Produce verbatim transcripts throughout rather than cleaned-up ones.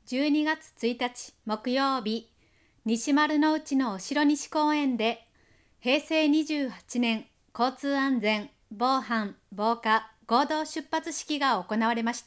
じゅうにがつついたち木曜日、西丸の内のお城西公園で、へいせいにじゅうはちねん交通安全防犯防火合同出発式が行われました。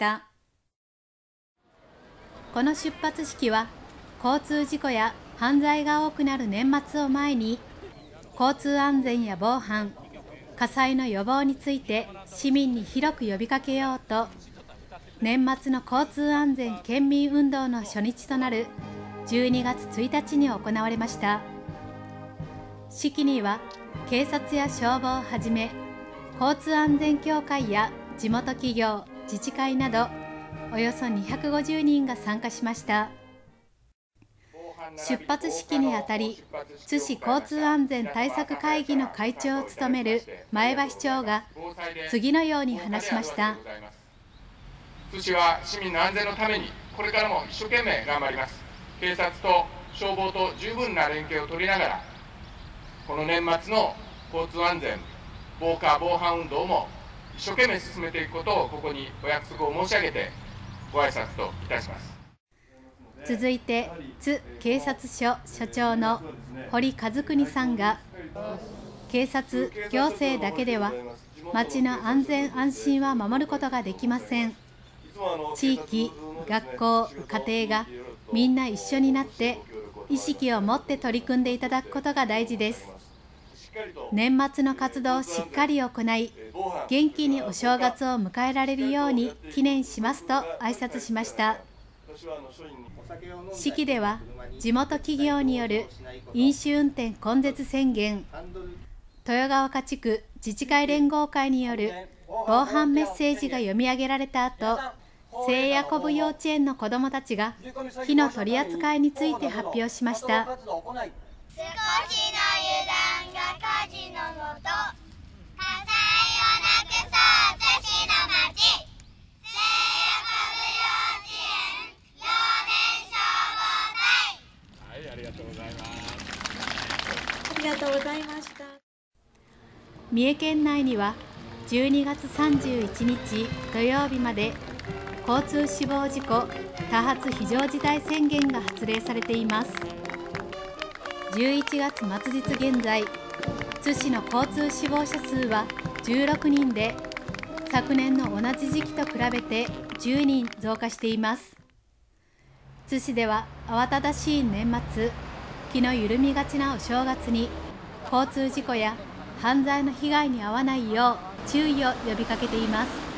この出発式は、交通事故や犯罪が多くなる年末を前に、交通安全や防犯、火災の予防について市民に広く呼びかけようと、年末の交通安全県民運動の初日となるじゅうにがつついたちに行われました。式には警察や消防をはじめ、交通安全協会や地元企業、自治会などおよそにひゃくごじゅうにんが参加しました。出発式にあたり、津市交通安全対策会議の会長を務める前場市長が次のように話しました。 津市は市民の安全のためにこれからも一生懸命頑張ります。警察と消防と十分な連携を取りながら、この年末の交通安全防火防犯運動も一生懸命進めていくことをここにお約束を申し上げてご挨拶といたします。 続いて津警察署署長の堀和邦さんが、警察行政だけでは町の安全安心は守ることができません。地域、学校、家庭がみんな一緒になって意識を持って取り組んでいただくことが大事です。年末の活動をしっかり行い、元気にお正月を迎えられるように記念しますと挨拶しました。式では地元企業による飲酒運転根絶宣言、豊ヶ丘地区自治会連合会による防犯メッセージが読み上げられた後、聖ヤコブ幼稚園の子どもたちが火の取り扱いについて発表しました。 少しの油断が火事のもと、火災をなくそう津市の町。聖ヤコブ幼稚園幼年消防隊。 はい、ありがとうございます。 ありがとうございました。 三重県内にはじゅうにがつさんじゅういちにち土曜日まで交通死亡事故多発非常事態宣言が発令されています。じゅういちがつ末日現在、津市の交通死亡者数はじゅうろくにんで、昨年の同じ時期と比べてじゅうにん増加しています。津市では慌ただしい年末、気の緩みがちなお正月に交通事故や犯罪の被害に遭わないよう注意を呼びかけています。